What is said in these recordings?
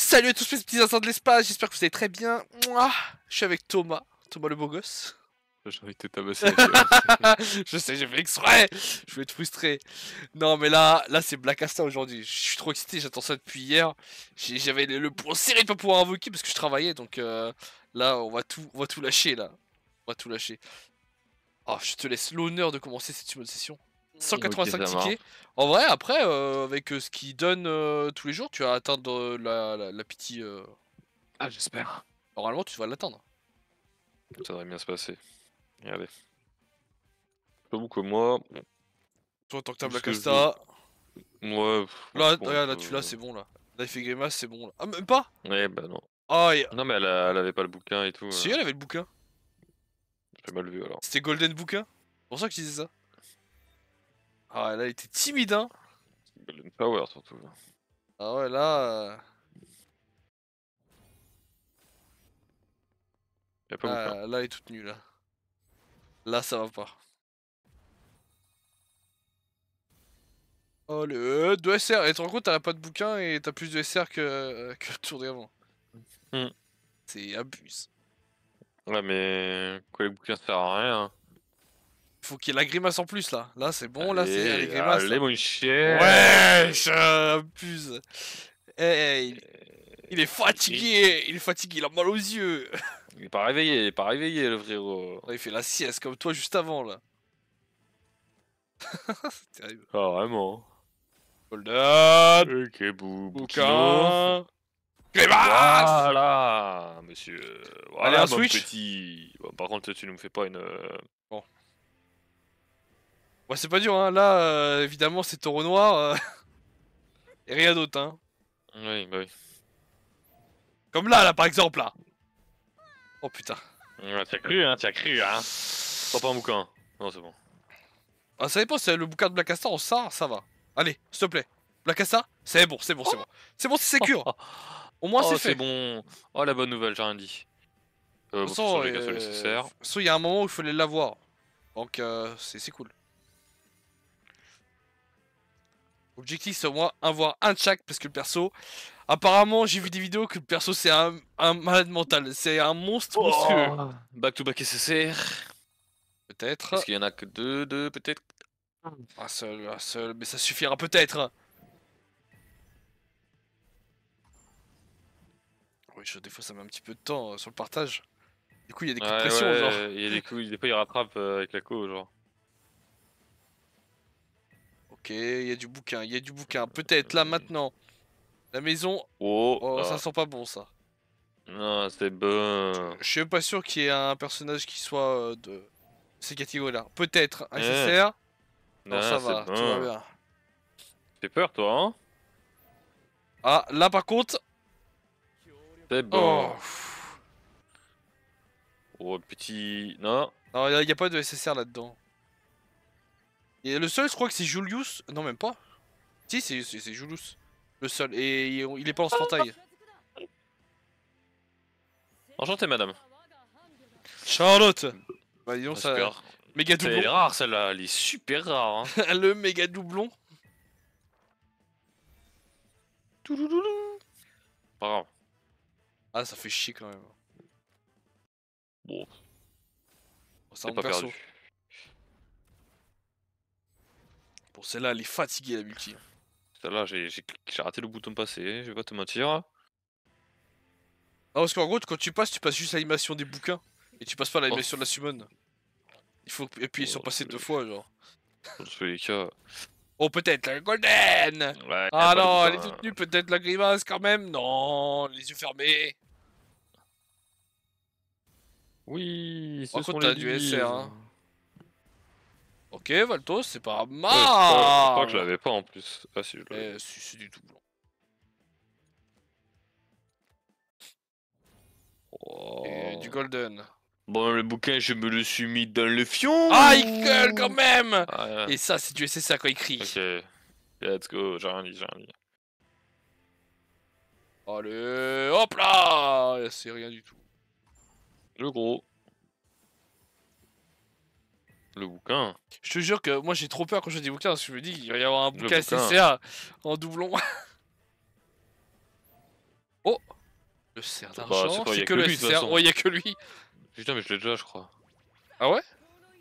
Salut à tous mes petits instants de l'espace, j'espère que vous allez très bien. Mouah, je suis avec Thomas, Thomas le beau gosse. J'ai envie de te tabasser. Je sais, j'ai fait exprès. Je voulais être frustré. Non mais là c'est Black Asta aujourd'hui. Je suis trop excité, j'attends ça depuis hier. J'avais le point serré de pas pouvoir invoquer parce que je travaillais, donc là on va tout lâcher là. On va tout lâcher. Oh, je te laisse l'honneur de commencer cette session. 185 Ok, tickets. En vrai, après, avec ce qu'ils donnent tous les jours, tu vas atteindre la pity. Ah, j'espère. Normalement, tu vas l'atteindre. Ça devrait bien se passer. Regardez. Pas beaucoup moi. Bon. Toi, tant que t'as Tout ce Black que je Asta. Ouais. Là, Bon, regarde, là, tu l'as, c'est bon là. Là, il fait grimace, c'est bon là. Ah, même pas. Ouais, bah non. Ah, Non, mais elle avait pas le bouquin et tout. si, elle avait le bouquin. J'ai mal vu alors. C'était Golden Bouquin. C'est pour ça que je disais ça. Ah, là, il était timide, hein. Golden Power surtout. Ah ouais, là. Y'a pas bouquin. Là, elle est toute nue là. Là, ça va pas. Oh, le 2 SR. Et tu te rends compte, t'as pas de bouquin et t'as plus de SR que le tour d'avant. C'est abuse. Ouais, mais quoi, les bouquins ça sert à rien. Faut qu'il y ait la grimace en plus là. Là, c'est bon, là, c'est les grimaces. Allez, Là. mon chien. Ouais, j'abuse. Hey, il est fatigué. Il est fatigué, il a mal aux yeux. Il est pas réveillé, le frérot. Il fait la sieste comme toi juste avant là. C'est terrible. Ah, vraiment. Golden. Ok, Bouquin. Grimace. Voilà, monsieur. Allez, Voilà, un mon switch. petit. Bon, par contre, tu ne me fais pas une. Bon. Ouais, c'est pas dur, hein. Là, évidemment, c'est taureau noir. Et rien d'autre, hein. Oui, bah oui. Comme là, par exemple, là. Oh putain. Ouais, t'as cru, hein. T'as pas un bouquin. Non, c'est bon. Ah, ça dépend, c'est le bouquin de Black Asta, ça va. Allez, s'il te plaît. Black Asta, c'est bon, c'est bon, c'est bon. C'est bon, c'est sécure. Au moins, Oh, c'est fait. c'est bon. Oh, la bonne nouvelle, j'ai rien dit. De toute façon, il y a un moment où il fallait l'avoir. Donc, c'est cool. Objectif, c'est au moins avoir un de chaque, parce que le perso... Apparemment, j'ai vu des vidéos que le perso, c'est un malade mental. C'est un monstre monstrueux. Back to back SSR. Peut-être. Est-ce qu'il y en a que deux peut-être? Un seul, mais ça suffira peut-être. Oui, des fois ça met un petit peu de temps sur le partage. Du coup, il y a des coups de pression, genre. Il y a des coups, des fois il rattrape avec la co, genre. Ok, il y a du bouquin, il y a du bouquin. Peut-être là maintenant. La maison. Oh, ça sent pas bon ça. Non, c'est bon. Je suis même pas sûr qu'il y ait un personnage qui soit de ces catégories-là. Peut-être un SSR. Non, ça va, bon. tout va bien. Fais peur, toi, hein? Ah, là par contre. C'est bon. Oh, Oh, petit. Non. non, il y a pas de SSR là-dedans. Et le seul, je crois que c'est Julius. Non, même pas. Si, c'est Julius. Le seul. Et il est pas en portail. Enchanté, madame. Charlotte. Bah, disons ça. Super. Méga doublon. Elle est rare, celle-là. Elle est super rare, hein. Le méga doublon. Pas grave. Ah, ça fait chier quand même. Bon. Ça C'est pas perso. perdu. Bon, celle-là, elle est fatiguée, la multi. Celle-là, j'ai raté le bouton de passer, je vais pas te mentir. Ah, parce qu'en gros, quand tu passes juste l'animation des bouquins. Et tu passes pas l'animation de la summon. Il faut appuyer sur passer 2 fois, genre. Dans tous les cas. Oh, peut-être la golden. Ouais, Ah non, elle est toute nue, peut-être la grimace quand même. Non, les yeux fermés. Oui, ce Par sont contre, t'as les du livres. SR, hein. Ok, Valtos, c'est pas mal. Ouais, je crois que je l'avais pas en plus. Ah si, je l'avais. C'est du doublon. Oh. Et du golden. Bon, le bouquin, je me le suis mis dans le fion. Ah, il gueule quand même. Ah, Et ça, c'est du SSR quand il crie. ok, let's go, j'ai rien dit. Allez, hop là. C'est rien du tout. Le gros. Le bouquin. Je te jure que moi j'ai trop peur quand je dis bouquin parce que je me dis qu'il va y avoir un bouquin bouquin. SSR en doublon. Oh, Le cerf Bah, d'argent, c'est pas- y c'est a que que le lui, de toute cerf. façon. Ouais, y a que lui. Putain, mais je l'ai déjà, je crois. Ah ouais?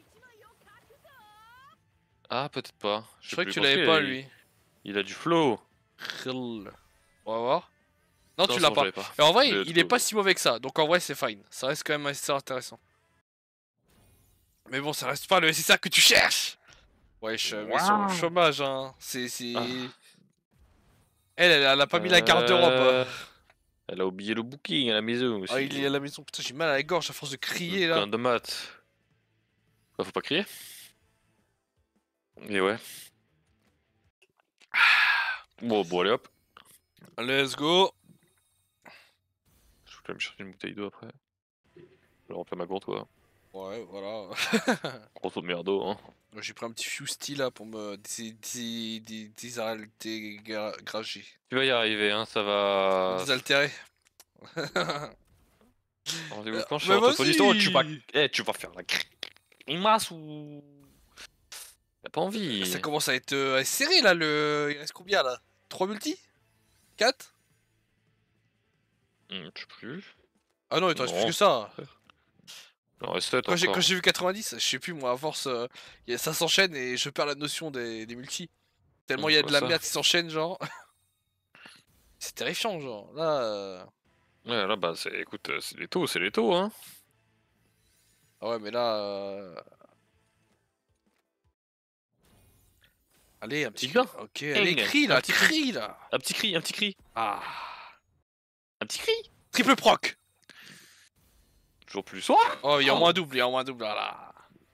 Ah, peut-être pas. Je Je sais croyais que plus. tu En tout l'avais cas, pas, lui. il a du flow. Krll. On va voir. Non, Non, tu c'est l'as bon, je pas. l'avais pas. Et en vrai, J'ai il est trouvé. pas si mauvais que ça. Donc en vrai, c'est fine. Ça reste quand même assez intéressant. Mais bon, ça reste pas le SSR que tu cherches. Wesh, mais sur le Waouh. chômage, hein. Ah. Elle a pas mis la garde-robe. Euh, Elle a oublié le booking à la maison Ah, aussi. il est à la maison. Putain, j'ai mal à la gorge à force de Le crier là. bouquin de maths. Bah, faut pas crier. Et ouais. Bon, bon, allez hop. Let's go. Je vais me chercher une bouteille d'eau après. Je vais remplir ma gourde, quoi. Ouais, voilà. Grosso de merdo, hein. J'ai pris un petit Fusty là pour me désaltérer. Tu vas y arriver, hein, ça va. Désaltérer. Rendez-vous quand je suis Mais orthophoniste. Oh, tu vas. vas-y. Tu vas faire la grimace ou. T'as pas envie. Ça commence à être serré là, il reste combien là? 3 multi? 4? Je sais plus. Ah non, il te reste plus Non. que ça. Il en reste 7 Quand encore. j'ai vu 90, je sais plus moi, à force, ça s'enchaîne et je perds la notion des multis. Tellement il y a Je de vois la ça. merde qui s'enchaîne, genre. C'est terrifiant, genre. Là. Ouais, là, bah, écoute, c'est les taux, hein. Ah ouais, mais là. Allez, un petit Dis bien. Ok, allez, crie Un là, petit cri. crie là. Un petit cri, un petit cri. Ah. Un petit cri. Triple proc. Toujours plus. Oh, il y a au Oh. moins un double, il y a au moins un double, voilà.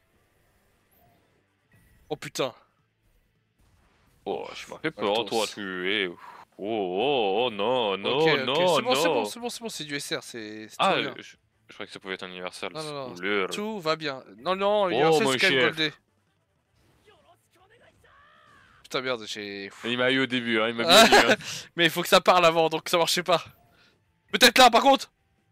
Oh putain. Oh, je m'en fais peur, Altos. toi, tu es. Oh, non, non, Ok, ok, non, c'est bon, c'est bon, non. c'est bon, c'est bon, c'est du SR, c'est tout Ah, va bien. je croyais que ça pouvait être universel. Non, non, non, Couleur. tout va bien. Non, non, il y a Oh, un mon c'est quand même chef. goldé. Putain, merde, j'ai. Il m'a eu au début, hein, il m'a Ah, bien eu. Hein. mais il faut que ça parle avant, donc ça marchait pas. Peut-être là, par contre.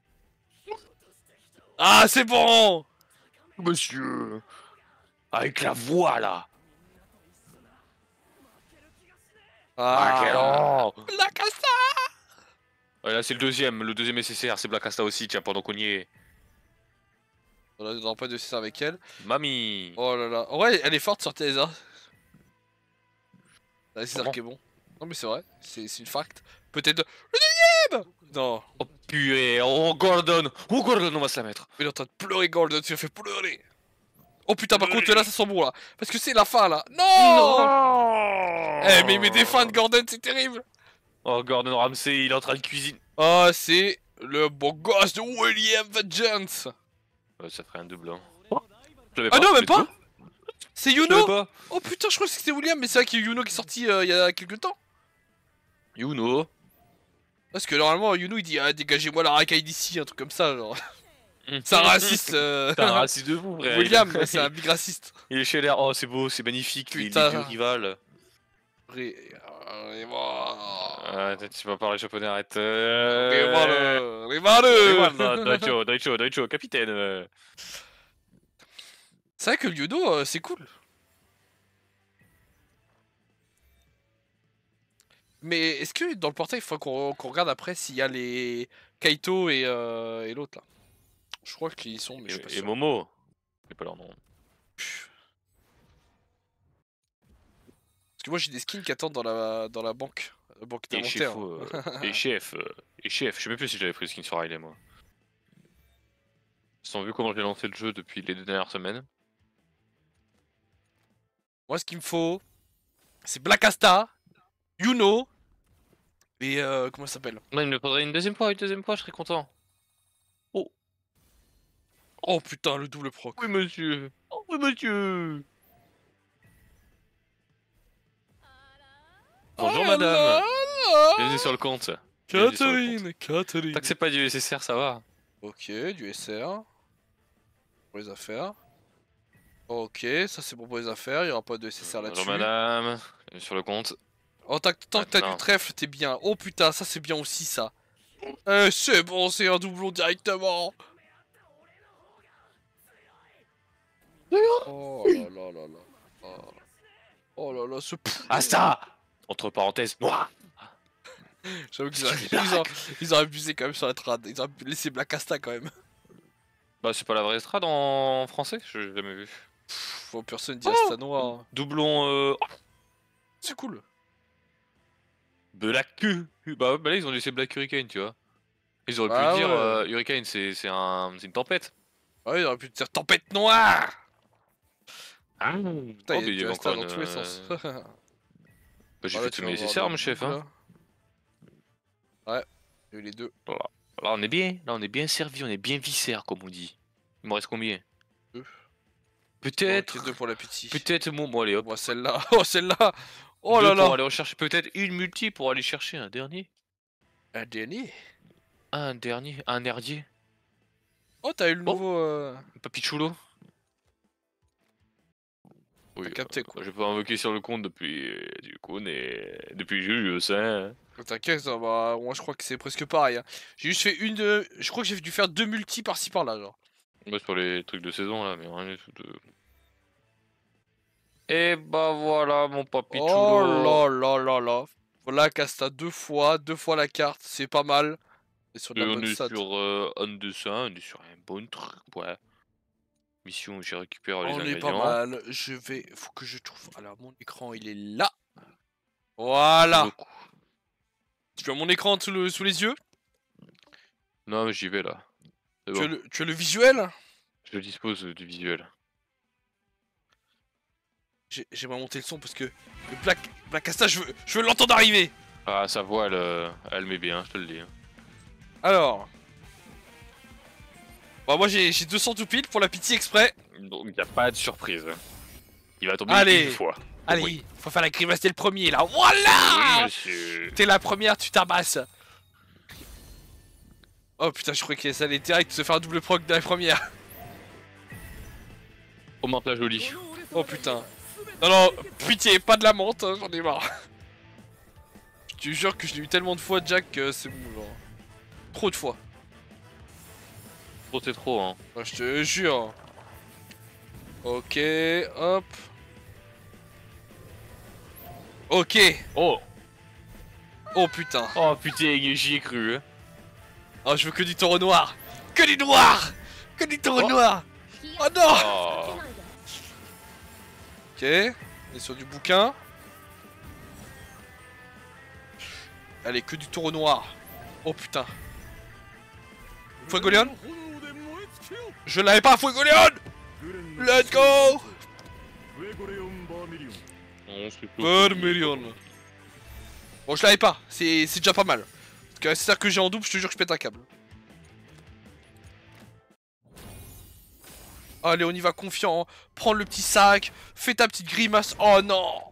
Ah, c'est bon. Monsieur. Avec la voix, là. quel Ah, an. la casta. Ouais, là, c'est le deuxième SSR, c'est Black Asta aussi, tiens, pendant qu'on y est. On a pas de ça avec elle. Mamie. Oh là là. Ouais, elle est forte sur TSA. C'est ça Comment qui est bon. Non, mais c'est vrai, c'est une fact. Peut-être. Le deuxième. Non. Oh, purée, oh, Gordon, on va se la mettre. Il est en train de pleurer, Golden, tu l'as fait pleurer. Oh putain, par contre, là, ça sent bon là. Parce que c'est la fin là. Non. Eh, mais il met des fins de Gordon, c'est terrible. Oh, Gordon Ramsay, il est en train de cuisiner. Oh, c'est le beau gosse de William Vengeance. Ouais, ça ferait un double, hein. Je l'avais Ah non, même let's pas. go. C'est Je l'avais Yuno. pas. Oh putain, je crois que c'était William, mais c'est vrai qu'il y a Yuno qui est sorti il y a quelques temps. You know. Parce que normalement, Yuno il dit ah, dégagez-moi la racaille d'ici, un truc comme ça, genre. C'est un raciste. C'est un raciste de vous, frère. William, c'est un big raciste. Il est chez l'air. Oh, c'est beau, c'est magnifique. Les Putain. deux rivales. Rival. Tu vas parler japonais, arrête. Rival. Daicho, capitaine. C'est vrai que le Yuno, c'est cool. Mais est-ce que dans le portail, il faut qu'on regarde après s'il y a les Kaito et l'autre là. Je crois qu'ils y sont, mais je suis pas Et sûr. Momo. J'ai pas leur nom. Parce que moi j'ai des skins qui attendent dans la banque. La banque Et d'inventaire. chef, je sais même plus si j'avais pris le skin sur Riley, moi. Ils ont vu comment j'ai lancé le jeu depuis les 2 dernières semaines. Moi ce qu'il me faut, c'est Black Asta, Yuno, et comment ça s'appelle? Moi, il me le faudrait une deuxième fois, je serais content. Oh putain, le double proc. Oui, monsieur. Oh, oui, monsieur. Bonjour, Oh madame. là là. Bienvenue sur le compte. Bienvenue sur le compte. Catherine. Tant que c'est pas du SSR, ça va. Ok, du SR. Pour les affaires. Ok, ça c'est bon pour les affaires, il y aura pas de SSR là-dessus. Bonjour, madame. Bienvenue sur le compte. Oh, tant que t'as du Maintenant. trèfle, t'es bien. Oh putain, ça c'est bien aussi ça. C'est bon, c'est un doublon directement. Oh là là là là. Oh là là, ce Asta. Entre parenthèses, noir. J'avoue ils ont abusé quand même sur la trad. Ils ont laissé Black Asta quand même. Bah, c'est pas la vraie estrade en français? J'ai jamais vu. Faut personne dit Asta noir. Doublon. C'est cool. Black Q. Bah, là, ils ont laissé Black Hurricane, tu vois. Ils auraient Bah pu dire ouais. Hurricane, c'est une tempête. Ah ouais, il aurait pu dire tempête noire. Ah. Putain, Oh, il y a mais il y du avait Asta encore dans une. tous les sens. Bah, j'ai Ah, fait là, tout tu le vas avoir nécessaire, le mon chef. bout, Hein. là. Ouais, il y a eu les deux. Voilà. Là, on est bien. Là, on est bien servi. On est bien viscère, comme on dit. Il m'en reste combien? Deux. Peut-être. Ok, deux pour la petite. Peut-être. Bon, allez, hop. Moi celle-là. Oh, celle-là. Oh Deux là pour là. aller rechercher. Peut-être une multi pour aller chercher un dernier. Un dernier. Un dernier. Un herdier. Oh, t'as eu le Oh. nouveau. Papichulo. Oui, T'as capté quoi. j'ai pas invoqué sur le compte depuis. Du coup, depuis Julius, hein. T'inquiète, bah, moi je crois que c'est presque pareil. Hein. J'ai juste fait une de. Je crois que j'ai dû faire deux multis par-ci par-là, genre. Ouais, sur les trucs de saison là, mais rien du tout de. Et bah voilà, mon Oh papichulo. là là là là. Voilà, Casta deux fois la carte, c'est pas mal. Et sur de Et la on bonne est stat. sur un dessin, on est sur un bon truc, ouais. Mission où j'ai récupéré les On est pas ingrédients. mal. Faut que je trouve. Alors, mon écran, il est là. Voilà. Le coup. Tu as mon écran sous les yeux. Non, mais j'y vais là. C'est bon. Tu as le visuel. Je dispose du visuel. J'aimerais monter le son parce que le Black Asta, je veux l'entendre arriver. Ah, sa voix, elle met bien, je te le dis. Hein. Alors. Bon, moi j'ai 200 tout pile pour la pitié exprès. Donc, y a pas de surprise. Il va tomber Allez. une fois. Allez, Oui. faut faire la grimace dès le premier là. Voilà. Oui, monsieur. T'es la première, tu tabasses. Oh putain, je croyais qu'il allait direct se faire un double proc de la première. Augmente la jolie. Oh putain. Non, non, pitié, pas de la menthe, hein, j'en ai marre. Je te jure que je l'ai eu tellement de fois, Jack, que c'est bon, genre. Trop de fois. Trop, c'est trop, hein. Ouais, je te jure. Ok, hop. Ok. Oh. Oh putain. Oh putain, j'y ai cru. Hein. Oh, je veux que du taureau noir. Que du noir. Que du taureau Oh. noir. Oh non. Oh. Ok, on est sur du bouquin. Allez, que du taureau noir. Oh putain. Fuegoleon. Je l'avais pas, Fuegoleon. Let's go. Vermilion. Bon, je l'avais pas, c'est déjà pas mal. Parce que c'est ça que j'ai en double, je te jure que je pète un câble. Allez, on y va confiant. Prends le petit sac, fais ta petite grimace. Oh non.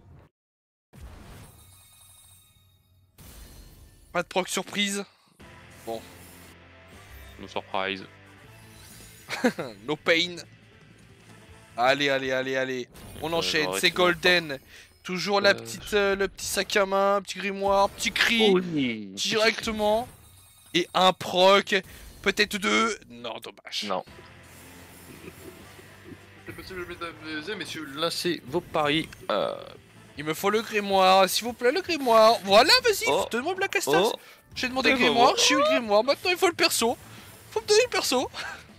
Pas de proc surprise. Bon. No surprise. No pain. Allez, allez, allez, allez. On enchaîne, c'est golden. Toujours la petite, le petit sac à main, petit grimoire, petit cri. Directement. Et un proc. Peut-être deux. Non, dommage. Non. C'est possible, mesdames et messieurs, lancez vos paris. Il me faut le grimoire, s'il vous plaît, le grimoire. Voilà, vas-y, Oh. donne-moi Black Asta. Oh. J'ai demandé Et le bah grimoire, voilà. j'ai eu le grimoire. Maintenant, il faut le perso. Faut me donner le perso.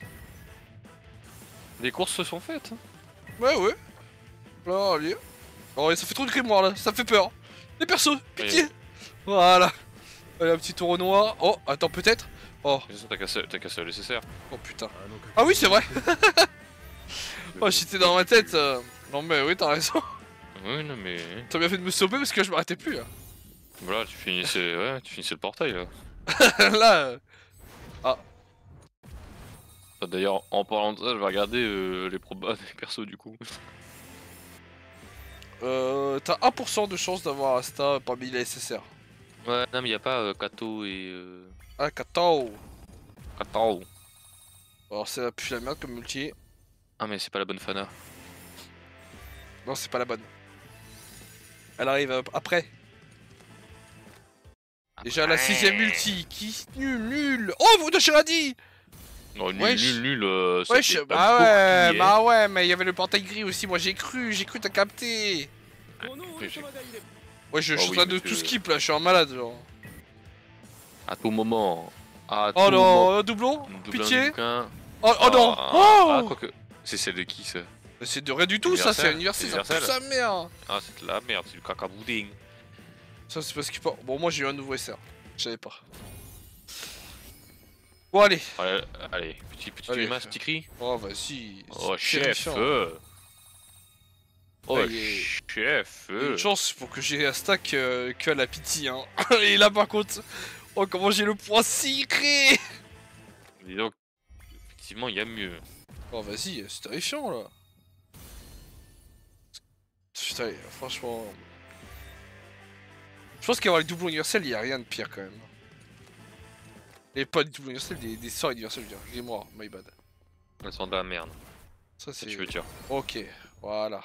Les courses se sont faites. Hein. Ouais, ouais. Là, allez. Oh, ouais, ça fait trop de grimoire là, ça me fait peur. Les persos, pitié. Voilà. Allez, un petit taureau noir. Oh, attends, peut-être. Oh, T'as cassé le nécessaire. oh putain. Ah oui, c'est vrai. Oh, j'étais dans ma tête. Non, mais oui, t'as raison. Oui, non, mais. T'as bien fait de me sauver parce que je m'arrêtais plus là. Voilà, tu finissais le portail là. Là. Ah, d'ailleurs, en parlant de ça, je vais regarder les probas des persos du coup. T'as 1% de chance d'avoir Asta parmi les SSR. Ouais, non, mais y a pas Kato et. Ah, Katao. Kato. Alors, c'est la plus la merde comme multi. Ah, mais c'est pas la bonne Fana. Non, c'est pas la bonne. Elle arrive après. Déjà la 6ème multi. Qui nul. Oh, vous de Shiradi. Non, nul, Wesh. nul, ça Wesh, fait pas bah beaucoup, ouais, hein. bah ouais, mais il y avait le portail gris aussi. Moi, j'ai cru t'as capté. Mais j'ai- Ouais, je Ah suis en oui, train de monsieur. tout skip là, je suis un malade, genre. À tout moment. À Oh tout moment. non, doublon. Doublon Pitié. du bouquin. Oh non. Ah, Oh, quoique. C'est celle de qui ça? c'est de rien du tout ça, c'est Universel. anniversaire, ça pue sa mère. Ah, c'est de la merde, c'est du caca boudin. Ça c'est parce qu'il part. Bon, moi j'ai eu un nouveau SR. Je savais pas. Bon, allez. Allez, allez, petit Allez. grimace, petit cri. Oh, vas-y. Oh, c'est chef. terrifiant. Oh, Ah, il est- chef. Il y a une chance pour que j'ai un stack que à la pitié, hein. Et là par contre, oh comment j'ai le poing ciré. Dis donc, effectivement, il y a mieux. Oh vas-y, c'est terrifiant là. Putain, franchement... Je pense qu'avoir les doublons universels, il y a rien de pire quand même. Et pas des doublons universels, des sorts universels, je veux dire. Grimoire, my bad. Elles sont de la merde. Ça Ça, c'est... tu veux dire. Ok, voilà.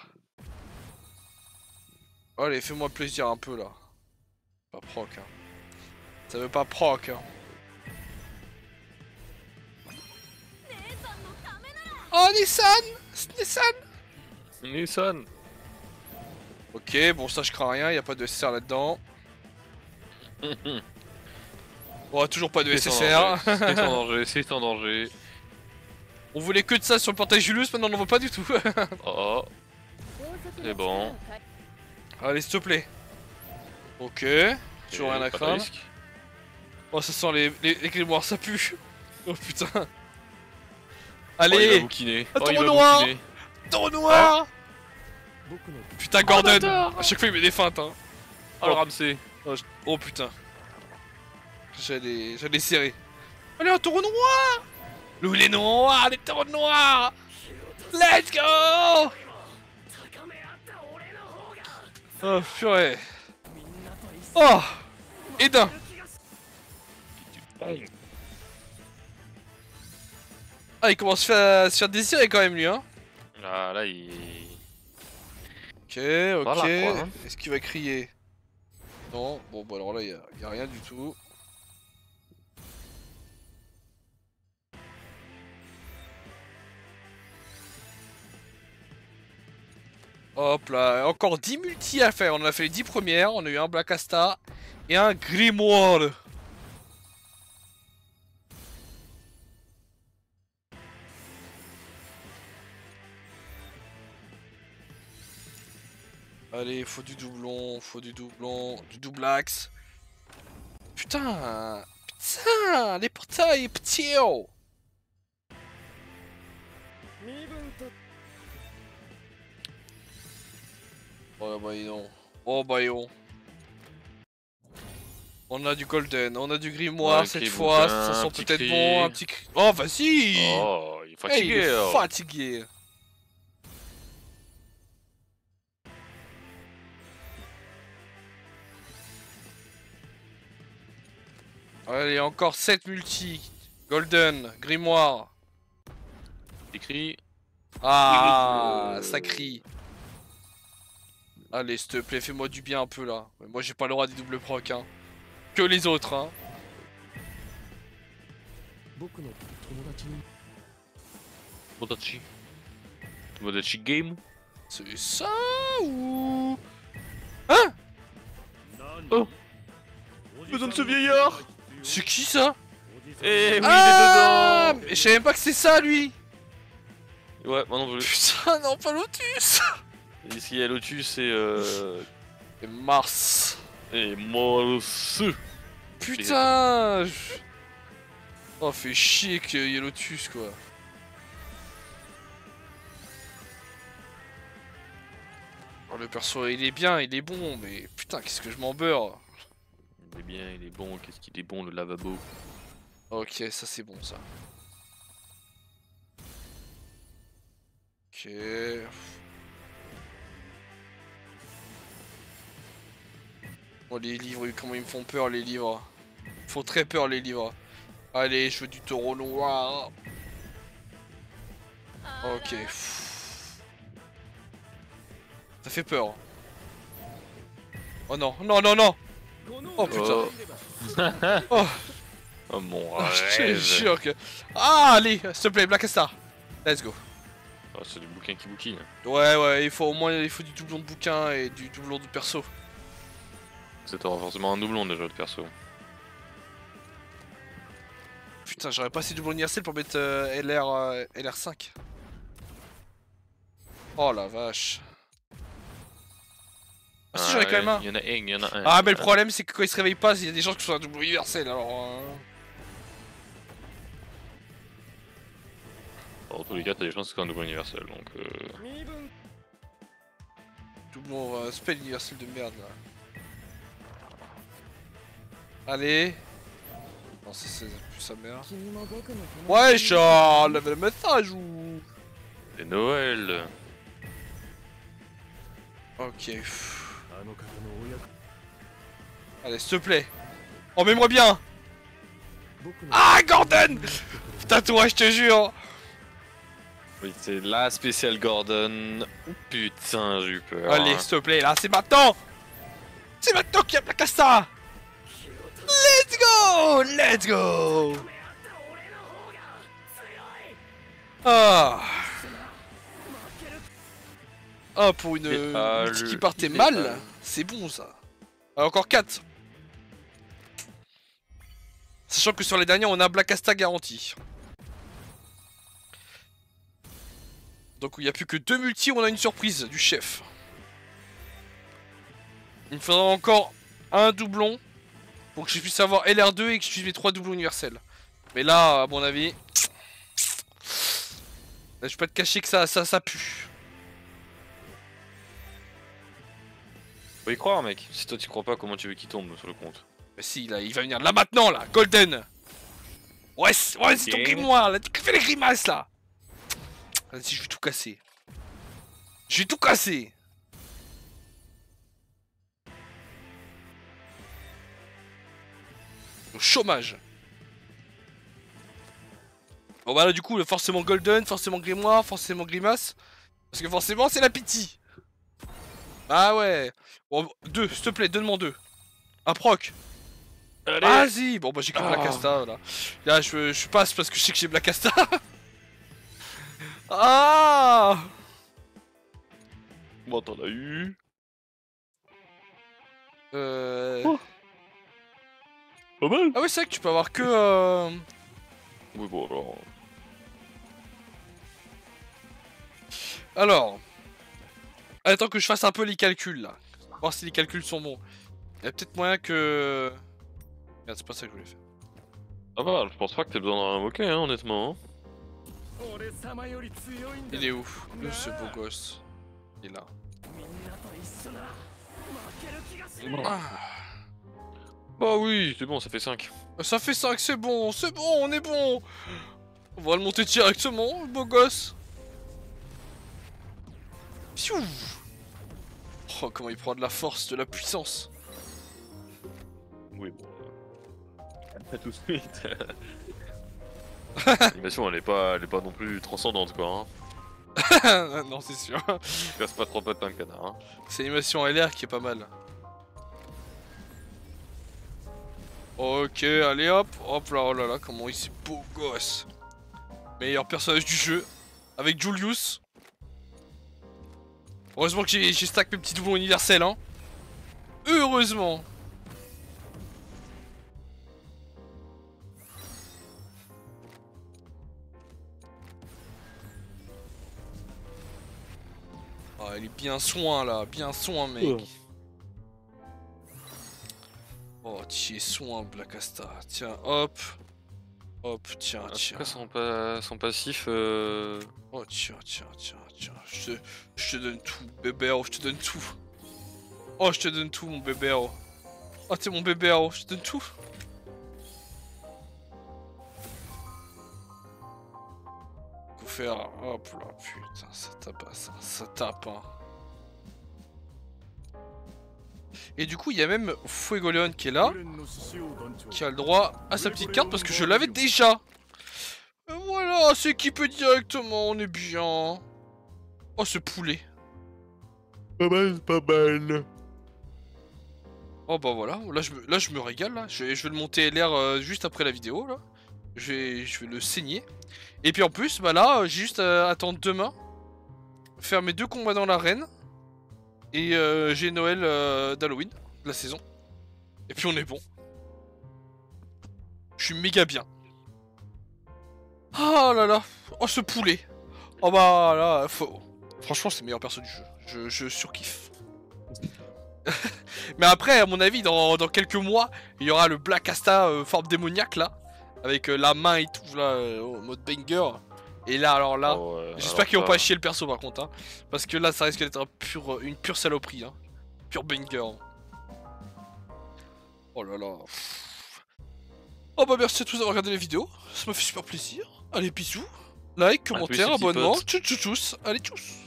Allez, fais-moi plaisir un peu là. Pas proc, hein. Ça veut pas proc, hein. Oh, Nissan! Nissan! Nissan. Ok, bon ça je crains rien, y a pas de SSR là-dedans. Bon, toujours pas de SSR. C'est en danger, c'est en danger. On voulait que de ça sur le portail Julius, maintenant on n'en veut pas du tout. Oh, c'est bon. Allez, s'il te plaît. Ok, toujours rien à Pas de craindre. risque. Oh, ça sent les grimoires, ça pue. Oh putain. Oh, il va Allez, bouquiner. un Oh, il taureau va noir. bouquiner. Taureau noir. Putain, Gordon. bâtard. À chaque fois il met des feintes, hein. Oh, le Ramsey. Oh putain. J'allais serrer. Allez, un taureau noir. Nous les noirs, les taureaux noirs. Let's go. Oh purée. Oh. Edin. Ah, il commence à se faire désirer quand même lui, hein. Ah, là, il... Ok, ok. Voilà, quoi, hein. Est-ce qu'il va crier? Non. Bon, bah alors là, y a rien du tout. Hop là, encore 10 multi à faire. On en a fait les 10 premières. On a eu un Black Asta et un Grimoire. Allez, faut du doublon, du double axe. Putain, putain, les portails, petit oh. Oh bah non. Oh bah non. On a du golden, on a du grimoire Ouais, cette cri fois, bouquin, ça sent un petit peut-être cri. bon, un petit cri. Oh vas-y. Oh, il est Hey, fatigué. il est alors. fatigué. Allez, encore 7 multi. Golden, grimoire. Écrit. Ah, ça crie. Allez, s'il te plaît, fais-moi du bien un peu là. Moi, j'ai pas le droit des doubles proc, hein. Que les autres, hein. Modachi. Modachi Game. C'est ça ou... Oh. Besoin de ce vieillard. C'est qui ça? Eh oui, Ah, il est mais je savais même pas que c'est ça, lui. dedans. Ouais, moi non plus. Putain, non, pas Lotus. Ici, il y a Lotus et Et Mars. et Mars. Putain. Oh, fait chier qu'il y ait Lotus, quoi. Oh, le perso, il est bien, il est bon, mais putain, qu'est-ce que je m'en beurre. Il est bien, il est bon. Qu'est-ce qu'il est bon, le lavabo. Ok, ça c'est bon, ça. Ok. Oh, les livres, comment ils me font peur, les livres. Ils me font très peur, les livres. Allez, je veux du taureau noir. Ok. Ça fait peur. Oh non, non, non, non. Oh putain. Oh, Oh mon je te rêve. jure que... Ah, allez, s'il te plaît, Black Star. Let's go. Oh, c'est du bouquin qui bouquine. Ouais, ouais, il faut au moins il faut du doublon de bouquin et du doublon de perso. C'est forcément un doublon déjà de perso. Putain, j'aurais pas assez de double universel pour mettre LR5. Oh la vache. Ah si, j'en ai quand même un. Il y en a un, il y en a un. Ah, mais le problème, c'est que quand il se réveille pas, il y a des gens qui sont à double universel, alors... Dans tous les cas, t'as des chances que c'est un double universel, donc... Double spell universel de merde, là. Allez. Non, ça c'est plus sa mère. Ouais, Charles, le message ou... C'est Noël. Ok. Allez, s'il te plaît. Oh, mets-moi bien. Ah, Gordon. Putain, je te jure. Oui, c'est la spéciale Gordon. Oh, putain, j'ai eu peur. Allez, s'il te plaît, là, c'est maintenant. C'est maintenant qu'il y a Black Asta. Let's go. Let's go. Ah. Ah, pour une multi qui partait mal, c'est bon ça. Encore 4. Sachant que sur les derniers, on a Black Asta garanti. Donc il n'y a plus que 2 multis, on a une surprise du chef. Il me faudra encore un doublon pour que je puisse avoir LR2 et que je puisse mettre 3 doublons universels. Mais là, à mon avis... Là, je peux te cacher que ça pue. Faut y croire, mec. Si toi tu crois pas, comment tu veux qu'il tombe sur le compte? Mais si, là, il va venir là maintenant, là, Golden. Ouais, ouais, c'est ton grimoire, là, tu fais les grimaces, là. Vas-y, je vais tout casser. Je vais tout casser. Au chômage. Bon bah là du coup forcément Golden, forcément Grimoire, forcément Grimace. Parce que forcément c'est la pitié. Ah ouais. Bon, 2, s'il te plaît, donne-moi 2. Un proc. Vas-y. Bon bah j'ai que Black Asta là. Là je passe parce que je sais que j'ai Black Asta. Ah. Bon, t'en as eu. Oh. Pas mal. Ah ouais, c'est vrai que tu peux avoir que... Oui, bon, alors... Alors... Attends que je fasse un peu les calculs, là. Voir si les calculs sont bons. Il y a peut-être moyen que... Merde, c'est pas ça que je voulais faire. Ah bah, je pense pas que t'aies besoin d'un invoqué, hein, honnêtement. Hein. Il est où? Où ce beau gosse? Il est là. Ah. Bah oui, c'est bon, ça fait 5. Ça fait 5, c'est bon, on est bon. On va le monter directement, le beau gosse. Piou. Oh, comment il prend de la force, de la puissance. Oui, bon... Pas tout de suite. L'animation, elle est pas non plus transcendante, quoi. Hein. Non, c'est sûr. Je casse pas trop pattes un canard. Hein. C'est l'animation LR qui est pas mal. Ok, allez hop, hop là, oh là là, comment il s'est beau gosse. Meilleur personnage du jeu, avec Julius. Heureusement que j'ai stack mes petits doublons universels, hein. Heureusement. Ah, il est bien soin là, bien soin, mec. Oh, tu es soin, Black Asta. Tiens, hop. Hop, tiens, tiens. Après, son passif... Oh, tiens. Je te donne tout, bébé, je te donne tout. Oh, je te donne tout, mon bébé. Oh, t'es mon bébé, je te donne tout. Faut faire... Hop là, putain, ça tape, ça tape, hein. Et du coup, il y a même Fuegoleon qui est là, qui a le droit à sa petite carte parce que je l'avais déjà. Et voilà, c'est équipé directement, on est bien. Oh, ce poulet. Pas mal. Oh bah voilà, là je me régale là. Je vais le monter LR juste après la vidéo là. Je vais le saigner. Et puis en plus, bah là, j'ai juste à attendre demain. Faire mes 2 combats dans l'arène. Et j'ai Noël d'Halloween, de la saison. Et puis on est bon. Je suis méga bien. Oh là là. Oh ce poulet. Oh bah là, franchement c'est le meilleur perso du jeu. Je surkiffe. Mais après, à mon avis, dans quelques mois, il y aura le Black Asta forme démoniaque là. Avec la main et tout là, au mode banger. Et là, alors là, Oh, ouais, j'espère alors qu'ils vont ça- pas chier le perso par contre. Hein, parce que là, ça risque d'être une pure saloperie. Hein. Pure banger. Oh là là. Oh bah merci à tous d'avoir regardé la vidéo. Ça m'a fait super plaisir. Allez, bisous. Like, À plus, commentaire, les petits abonnement. potes. Tchou tchou tchous. Allez, tchous.